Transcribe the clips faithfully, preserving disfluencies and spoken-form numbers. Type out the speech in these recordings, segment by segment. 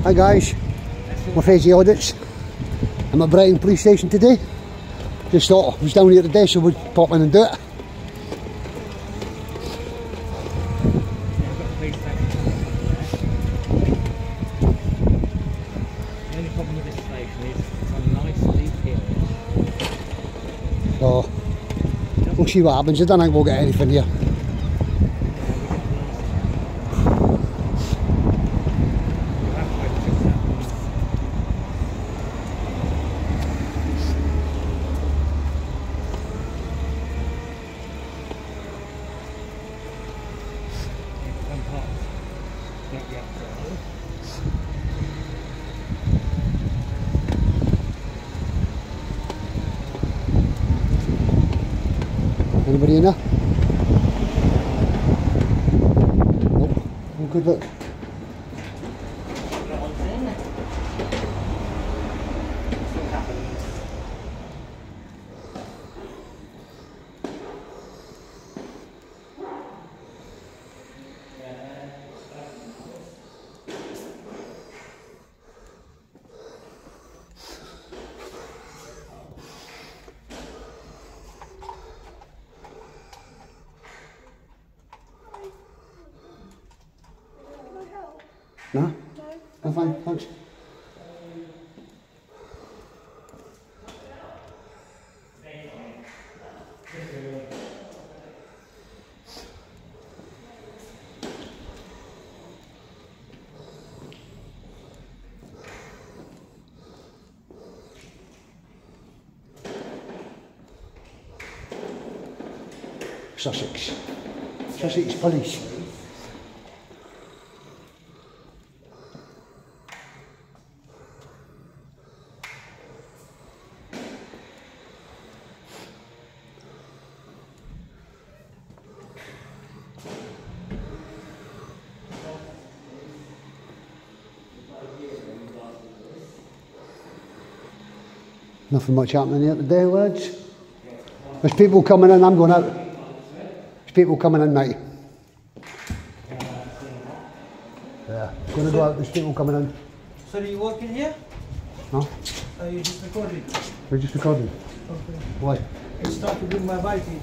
Hi guys, my face audits. I'm at Brighton police station today. Just thought I was down here today, so we'd pop in and do it. The only problem with this station is it's on a nice steep hill. So we'll see what happens. I don't think we'll get anything here. Anybody in there? Nope. Oh, good look. No? No. I'm fine, thanks. Sussex. Sussex Police. Nothing much happening here today, lads. There's people coming in, I'm going out. There's people coming in, mate. Yeah, going to go out, there's people coming in. So are you working here? No? Are you just recording? We're just recording. Okay. Why? I started doing my biking.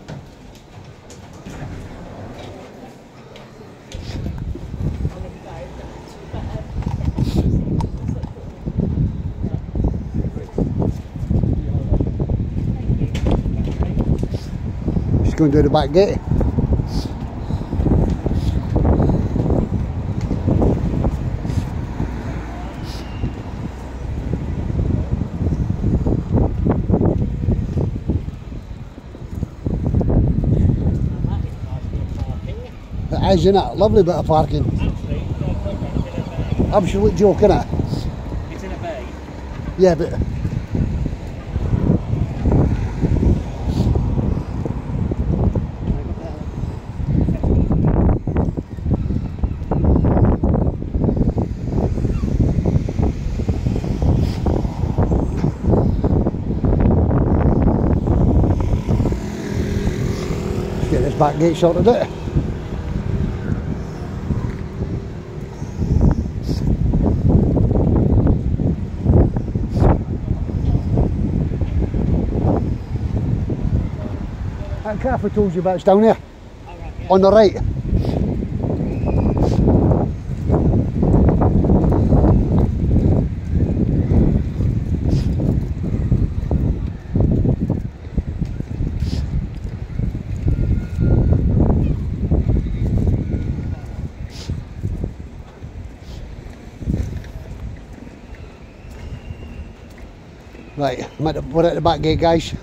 Going to do the back gate. It is, isn't it? Lovely bit of parking. Absolute joke, isn't it? It's in a bay. Yeah, but get this back gate sorted out. That cafe I told you about is down there, oh, right, yeah. On the right. Right, I'm at the, we're at the back gate, guys.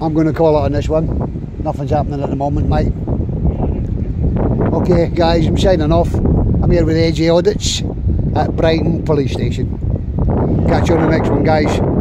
I'm going to call it on this one. Nothing's happening at the moment, mate. Okay guys, I'm signing off. I'm here with A J Audits at Brighton Police Station. Catch you on the next one, guys.